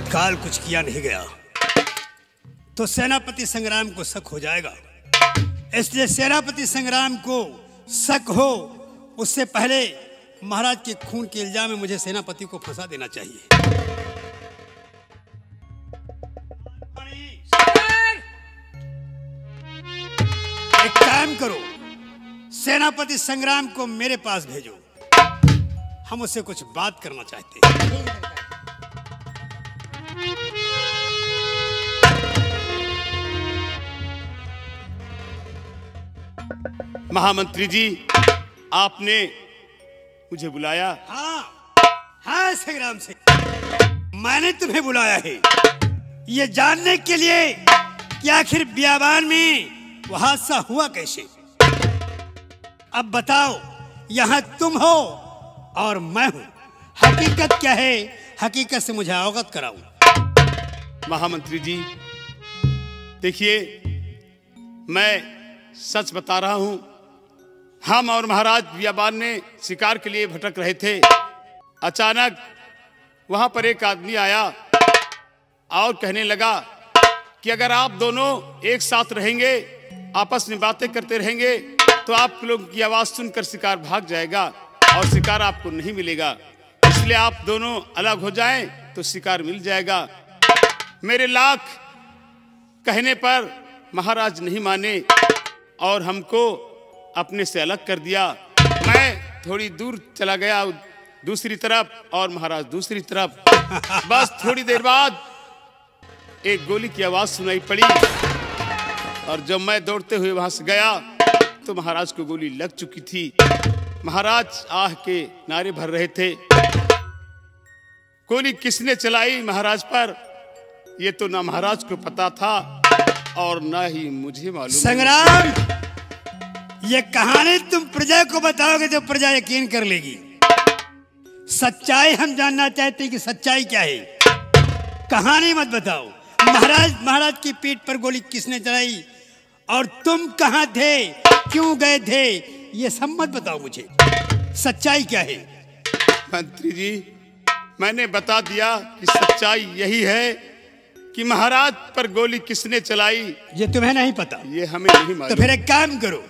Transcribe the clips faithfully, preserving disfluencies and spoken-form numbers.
तत्काल कुछ किया नहीं गया तो सेनापति संग्राम को शक हो जाएगा। इसलिए सेनापति संग्राम को शक हो उससे पहले महाराज के खून के इल्जाम में मुझे सेनापति को फंसा देना चाहिए। एक काम करो, सेनापति संग्राम को मेरे पास भेजो, हम उससे कुछ बात करना चाहते हैं। महामंत्री जी, आपने मुझे बुलाया? हाँ हाँ संग्राम सिंह, मैंने तुम्हें बुलाया है ये जानने के लिए कि आखिर बियाबान में वो हादसा हुआ कैसे। अब बताओ, यहां तुम हो और मैं हूं, हकीकत क्या है, हकीकत से मुझे अवगत कराओ। महामंत्री जी देखिए, मैं सच बता रहा हूं। हम और महाराज बियाबान ने शिकार के लिए भटक रहे थे। अचानक वहां पर एक आदमी आया और कहने लगा कि अगर आप दोनों एक साथ रहेंगे, आपस में बातें करते रहेंगे, तो आप लोगों की आवाज सुनकर शिकार भाग जाएगा और शिकार आपको नहीं मिलेगा। इसलिए आप दोनों अलग हो जाएं तो शिकार मिल जाएगा। मेरे लाख कहने पर महाराज नहीं माने और हमको अपने से अलग कर दिया। मैं थोड़ी दूर चला गया दूसरी तरफ और महाराज दूसरी तरफ। बस थोड़ी देर बाद एक गोली की आवाज सुनाई पड़ी और जब मैं दौड़ते हुए वहां से गया तो महाराज को गोली लग चुकी थी। महाराज आह के नारे भर रहे थे। गोली किसने चलाई महाराज पर, ये तो ना महाराज को पता था और ना ही मुझे मालूम। संग्राम, ये कहानी तुम प्रजा को बताओगे तो प्रजा यकीन कर लेगी। सच्चाई हम जानना चाहते हैं कि सच्चाई क्या है, कहानी मत बताओ। महाराज महाराज की पीठ पर गोली किसने चलाई और तुम कहां थे, क्यों गए थे, ये सब मत बताओ मुझे। सच्चाई क्या है? मंत्री जी, मैंने बता दिया कि सच्चाई यही है कि महाराज पर गोली किसने चलाई ये तुम्हें नहीं पता? ये हमें नहीं मालूम। तो फिर एक काम करो,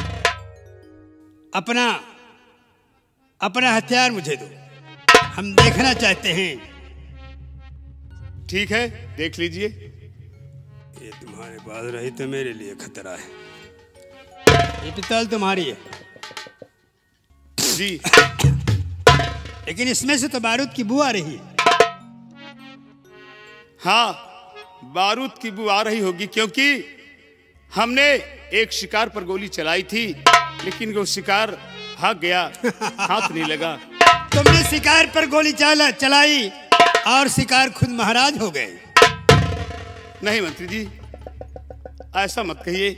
अपना अपना हथियार मुझे दो, हम देखना चाहते हैं। ठीक है, देख लीजिए। ये तुम्हारे पास रही तो मेरे लिए खतरा है। ये पिस्तौल तुम्हारी है जी, लेकिन इसमें से तो बारूद की बू आ रही है। हाँ, बारूद की बू आ रही होगी क्योंकि हमने एक शिकार पर गोली चलाई थी, लेकिन वो शिकार भाग गया, हाथ नहीं लगा। तुमने शिकार पर गोली चला चलाई और शिकार खुद महाराज हो गए। नहीं मंत्री जी, ऐसा मत कहिए।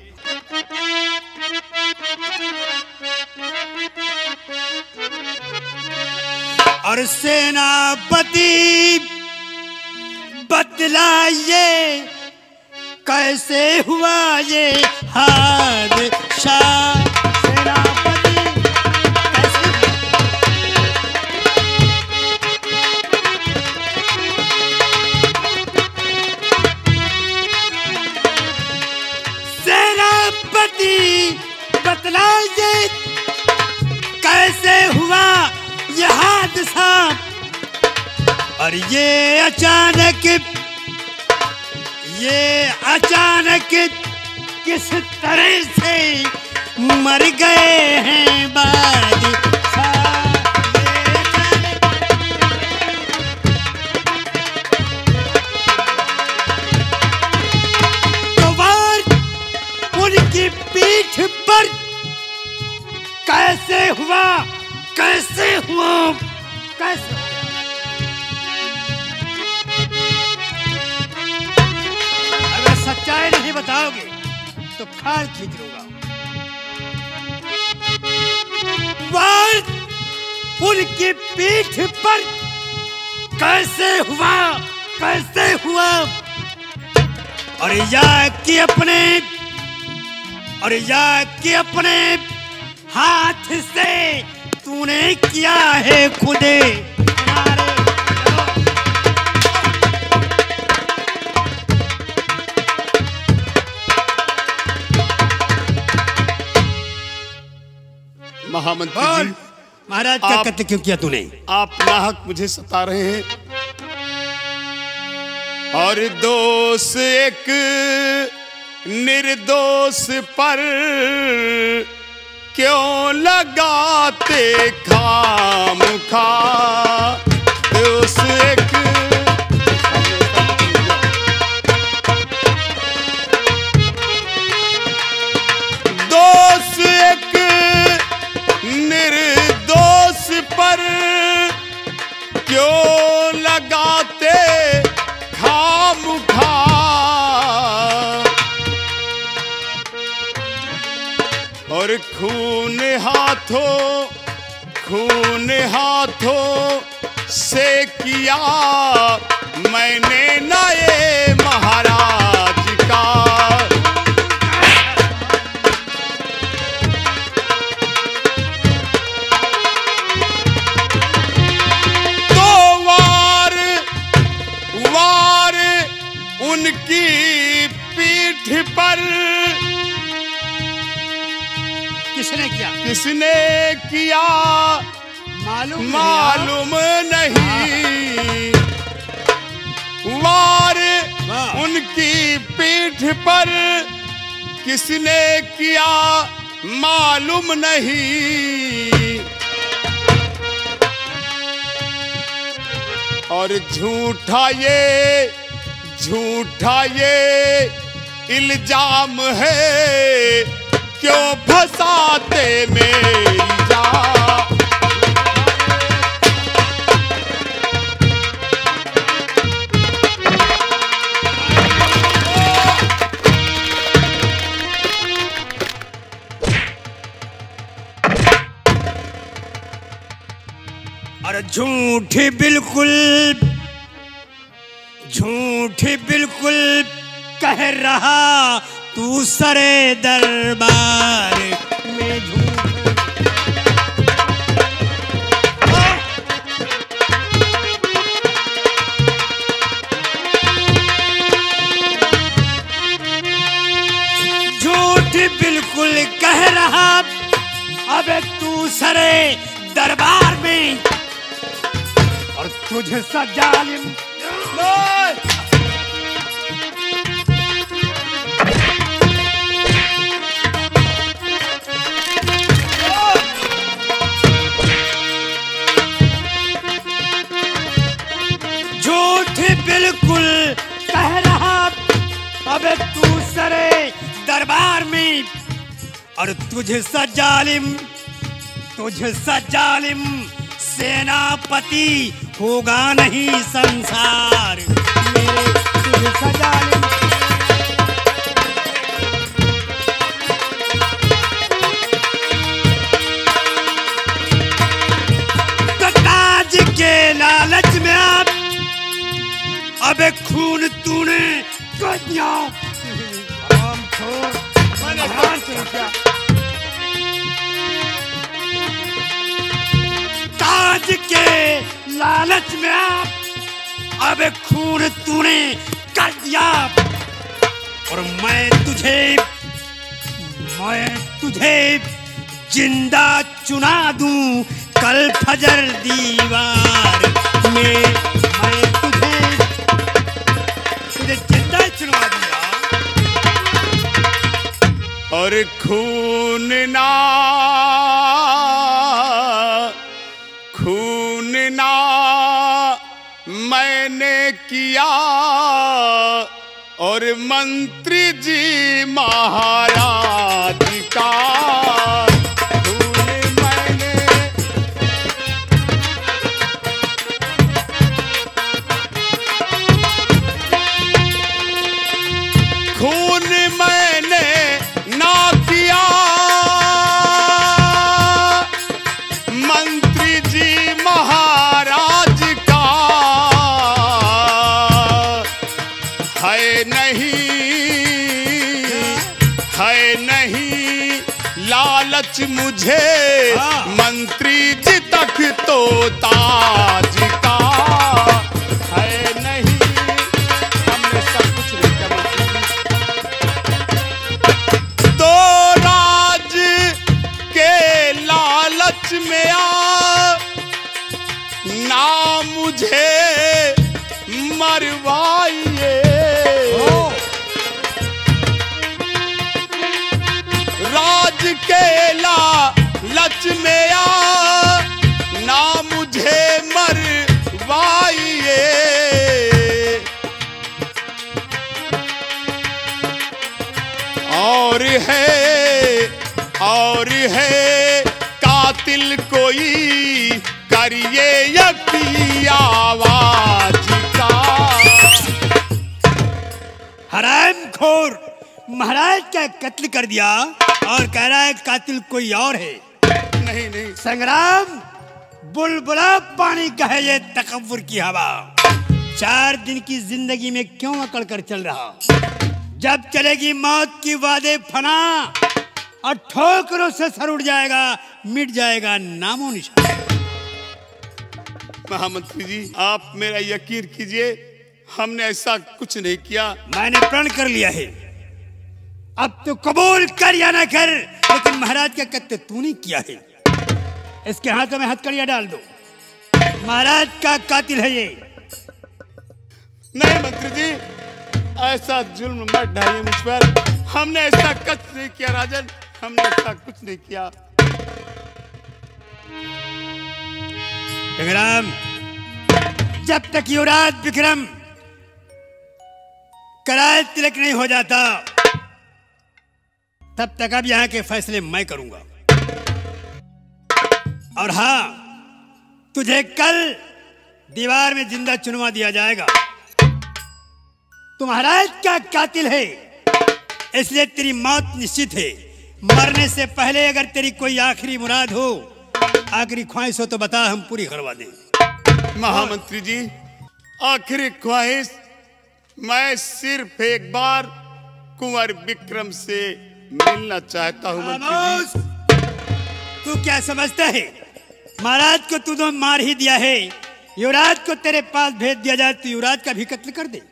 और सेनापति बतलाइए कैसे हुआ ये हादसा। सेनापति कैसे? सेनापति बतलाइए कैसे हुआ ये हादसा। और ये अचानक ये अचानक किस तरह से मर गए हैं बादशाह। तो वार उनकी पीठ पर कैसे हुआ, कैसे हुआ, कैसे? अगर सच्चाई नहीं बताओगे तो खाल खींच लूंगा। वार उनकी पीठ पर कैसे हुआ, कैसे हुआ। और या कि अपने और या कि अपने हाथ से तूने किया है खुदे। महामंत्री बोल जी, महाराज का आप- कत्ल क्यों किया तूने? आप नाहक मुझे सता रहे हैं और दोष एक निर्दोष पर क्यों लगाते खामखा। दोष एक दोष एक निर्दोष पर क्यों लगाते खामखा। और खून हाथों खून हाथों से किया मैंने नए महाराज का। तो वार वार उनकी पीठ पर किसने किया? किसने किया मालूम मालूम नहीं। वार वाह। उनकी पीठ पर किसने किया मालूम नहीं। और झूठा ये झूठा ये इल्जाम है क्यों फंसाते मेरी जान। और झूठी बिल्कुल झूठी बिल्कुल कह रहा तू सरे दरबार में झूठ। झूठ बिल्कुल कह रहा अब तू सरे दरबार में और तुझे सा जालिम झूठ बिल्कुल कह रहा अब तू सरे दरबार में और तुझे सा जालिम तुझे सा जालिम सेनापति होगा नहीं संसार मेरे। तुझे सा जालिम तो ताज के लालच में अब अब खून तूने कर दिया। हम छोड़ महान से क्या ताज के लालच में आप अब खून तूने कर दिया और मैं तुझे मैं तुझे जिंदा चुना दूं कल फजर दीवार में। मैं तुझे तुझे जिंदा चुनवा दूंगा। और खून ना खून ना मैंने किया और मंत्री जी महाराज का खून मैंने खून मैंने ना किया मंत्री जी महाराज का। है नहीं है नहीं लालच मुझे हाँ। मंत्री जी तक तो ताज का। है नहीं हमने सब कुछ नहीं किया। तो राज के लाल के लालच में आ ना मुझे मरवाइए। और है और है कातिल कोई करिए यकी आवाज का। हरामखोर महाराज का कत्ल कर दिया और कह रहा है कातिल कोई और है। नहीं नहीं संग्राम बुलबुला पानी का है ये तकव्वुर की हवा। चार दिन की जिंदगी में क्यों अकड़ कर चल रहा? जब चलेगी मौत की वादे फना और ठोकरों से सर उड़ जाएगा, मिट जाएगा नामो निशान। महामंत्री जी आप मेरा यकीन कीजिए, हमने ऐसा कुछ नहीं किया। मैंने प्रण कर लिया है, अब तो कबूल कर या ना कर, लेकिन महाराज का कत्ल तूने किया है। इसके हाथों में हथकड़ियां डाल दो, महाराज का कातिल है ये। नहीं मंत्री जी, ऐसा जुल्म मत ढाइए मुझ पर। हमने ऐसा कुछ नहीं किया राजन, हमने ऐसा कुछ नहीं किया। संग्राम जब तक युवराज विक्रम कराल तिलक नहीं हो जाता तब तक अब यहां के फैसले मैं करूंगा। और हाँ, तुझे कल दीवार में जिंदा चुनवा दिया जाएगा। तू महाराज का कातिल है, इसलिए तेरी मौत निश्चित है। मरने से पहले अगर तेरी कोई आखिरी मुराद हो, आखिरी ख्वाहिश हो तो बता, हम पूरी करवा दें। महामंत्री जी आखिरी ख्वाहिश, मैं सिर्फ एक बार कुंवर विक्रम से मिलना चाहता हूँ मंत्री जी। तू क्या समझता है? महाराज को तू तो मार ही दिया है, युवराज को तेरे पास भेज दिया जाए तो युवराज का भी कत्ल कर दे।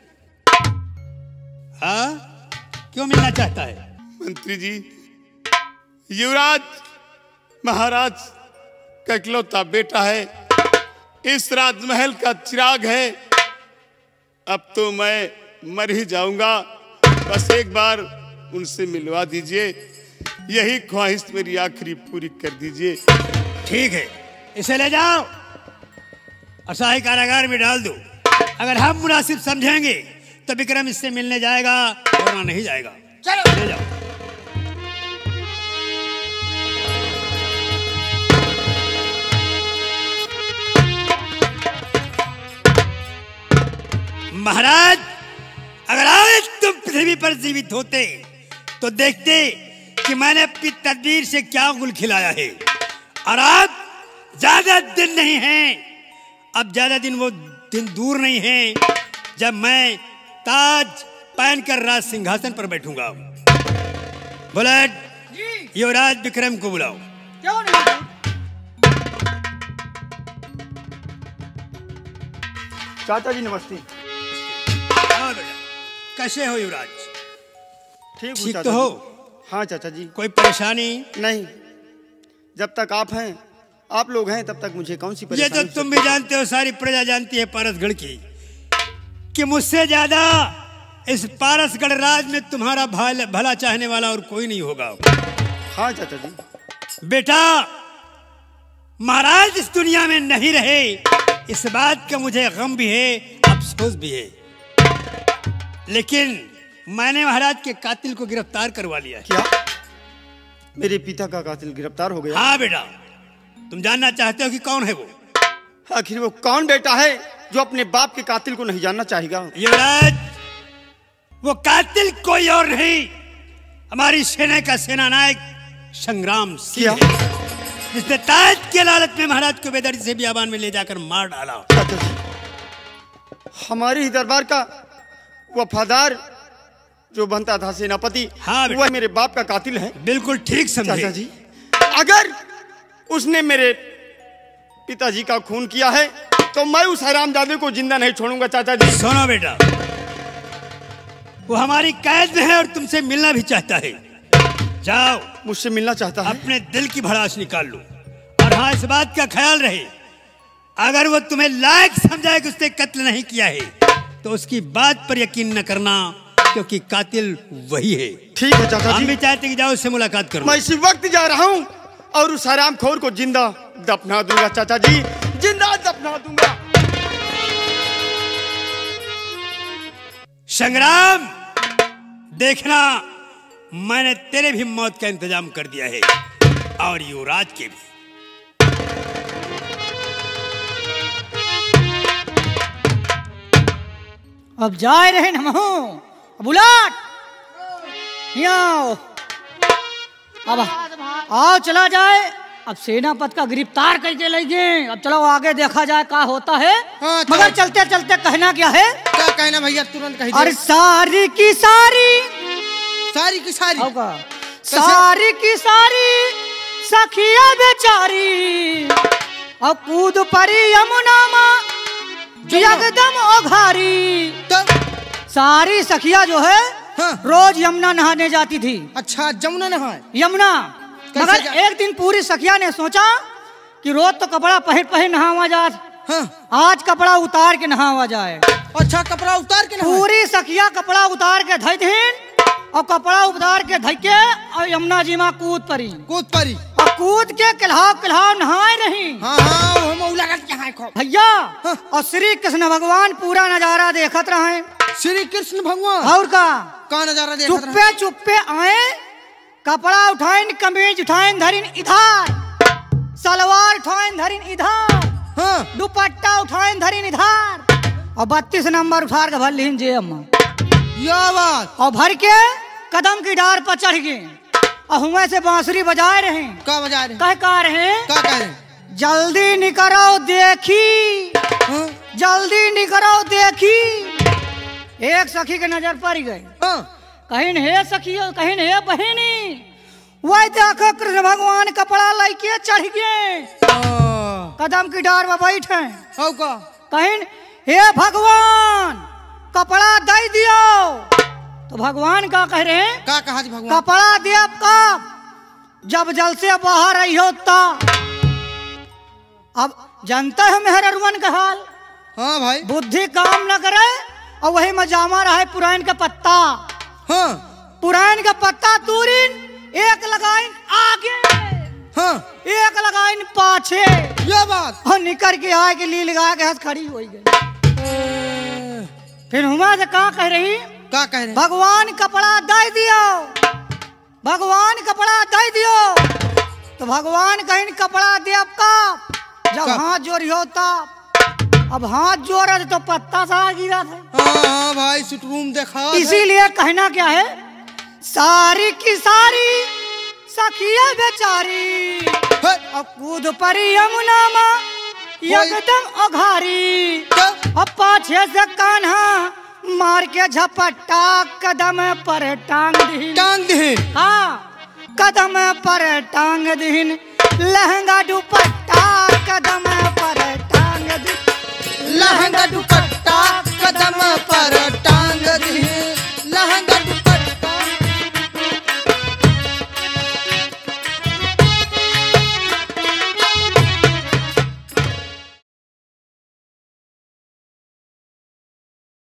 हाँ, क्यों मिलना चाहता है? मंत्री जी युवराज महाराज का इकलौता बेटा है, इस राजमहल का चिराग है। अब तो मैं मर ही जाऊंगा, बस एक बार उनसे मिलवा दीजिए, यही ख्वाहिश मेरी आखिरी पूरी कर दीजिए। ठीक है, इसे ले जाओ और शाही कारागार में डाल दो। अगर हम मुनासिब समझेंगे तो विक्रम इससे मिलने जाएगा और नहीं जाएगा। चलो ले जाओ। महाराज अगर आज तुम पृथ्वी पर जीवित होते तो देखते कि मैंने अपनी तदबीर से क्या गुल खिलाया है। और अब ज्यादा दिन नहीं है, अब ज्यादा दिन वो दिन दूर नहीं है जब मैं ताज पहनकर राज सिंहासन पर बैठूंगा। बुलेट युवराज विक्रम को बुलाओ। क्यों नहीं? चाचा जी नमस्ते। कैसे हो युवराज? ठीक ठीक चाचा तो हो? जी। हाँ चाचा जी। कोई परेशानी? नहीं, जब तक आप हैं, आप लोग हैं, तब तक मुझे कौन सी ये परेशानी? तो तुम भी जानते हो, सारी प्रजा जानती है पारसगढ़ की, कि मुझसे ज्यादा इस पारसगढ़ राज में तुम्हारा भला, भला चाहने वाला और कोई नहीं होगा। हाँ चाचा जी। बेटा महाराज इस दुनिया में नहीं रहे, इस बात का मुझे गम भी है, अफसोस भी है, लेकिन मैंने महाराज के कातिल को गिरफ्तार करवा लिया है। क्या मेरे पिता का कातिल गिरफ्तार हो गया? हाँ बेटा, तुम जानना चाहते हो कि कौन है वो? आखिर वो कौन बेटा है जो अपने बाप के कातिल को नहीं जानना चाहेगा? युवराज वो कातिल कोई और नहीं, हमारी सेना का सेनानायक संग्राम सिंह है, जिसने ताज के लालच में महाराज को बेदर्दी से बियाबान में ले जाकर मार डाला। हमारे ही दरबार का वफादार जो बनता था सेनापति, हाँ वह मेरे बाप का कातिल है। बिल्कुल ठीक समझे। चाचा जी, अगर उसने मेरे पिताजी का खून किया है तो मैं उस हरामजादे को जिंदा नहीं छोड़ूंगा। चाचा जी सुनो बेटा, वो हमारी कैद में है और तुमसे मिलना भी चाहता है। जाओ, मुझसे मिलना चाहता है। अपने दिल की भड़ास निकाल लो। और हाँ, इस बात का ख्याल रहे, अगर वो तुम्हें लायक समझाए कि उसने कत्ल नहीं किया है तो उसकी बात पर यकीन न करना, क्योंकि कातिल वही है। ठीक है चाचा हम जी, भी चाहते कि जाओ उससे मुलाकात करो। मैं इसी वक्त जा रहा हूँ और उस हरामखोर को जिंदा दफना दूंगा चाचा जी, जिंदा दफना दूंगा। संग्राम, देखना मैंने तेरे भी मौत का इंतजाम कर दिया है और युवराज के भी। अब जाए रहे न हो बुलाट, आओ अब आओ चला जाए। अब सेनापति का गिरफ्तार करके ले गए। अब चलो आगे देखा जाए क्या होता है। हाँ, मगर चलते चलते कहना क्या है? क्या कहना भैया, तुरंत कही और सारी की सारी सारी की सारी आओ का सारी की सारी सखिया बेचारी और कूद परी यमुना माँ एकदम ओघारी। तो सारी सखिया जो है हाँ। रोज यमुना नहाने जाती थी। अच्छा, जमुना नहाए। यमुना, कैसे मगर जा- एक दिन पूरी सखिया ने सोचा कि रोज तो कपड़ा पहन पहन नहावा जात, हाँ। आज कपड़ा उतार के नहावा जाए। अच्छा, कपड़ा उतार के नहाए। पूरी सखिया कपड़ा उतार के धई थीन और कपड़ा उतार के धई के और यमुना जी माँ कूद पड़ी कूद परी। और कूद के किल्हाव किल्हाव नहाए रही। हाँ हाँ, वो मौला का क्या है खो। भैया और श्री कृष्ण भगवान पूरा नजारा देखत रहे। श्री कृष्ण भगवान और का का नजारा देख चुप्पे चुप्पे आए, कपड़ा उठाइन, कमीज उठाइन धरिन इधर, सलवार उठाइन धरिन इधर, हाँ। दुपट्टा उठाइन धरिन इधर और बत्तीस नंबर उठार के भर लीन जेब में या बात। और भर के कदम की डार पर चढ़ गए और हुए से बांसुरी बजाए रहे। का बजा रहे? कह का रहे का कह रहे? जल्दी निकरो देखी, हाँ। जल्दी निकरो देखी। एक सखी के नजर पड़ गए। हाँ। कहीं हे सखी, कहीं हे बहिनी, वही देखो कृष्ण भगवान कपड़ा लेके चढ़ गए, हाँ। कदम की डार में बैठे। औ का कहीं हे भगवान कपड़ा दे दियो। तो भगवान का कह रहे हैं का कहा जी भगवान? कपड़ा दे कब, जब जल से बाहर आई हो तब। अब जानता है मेहररुअन का हाल, हाँ भाई। बुद्धि काम न करे और वही में जामा रहा है पुरान का पत्ता। हाँ। पुरान का पत्ता तूरिन, एक लगाइन आगे, हाँ। एक लगाइन पाछे या बात। और निकर के आए के लिए लगा के हंस खड़ी हो गई। फिर हुआ से का कह रही का कह रहे? भगवान कपड़ा दे दियो, भगवान कपड़ा दे दियो। तो भगवान कहीं कपड़ा दे का जब कब? हाथ जोड़ी हो तब। अब हाथ जोड़ तो पत्ता सा गिरा था। हाँ हाँ भाई, सुटरूम देखा। इसीलिए कहना क्या है, सारी की सारी सखिया बेचारी है। अब कूद परी यमुना माँ एकदम ओघारी। अब पाछे से कान्हा मार के झपट्टा कदम पर टांग दी। टांग दे। हाँ, कदम पर टांग दीन, लहंगा दुपट्टा कदम पर टांग दी, लहंगा दुपट्टा कदम पर टांग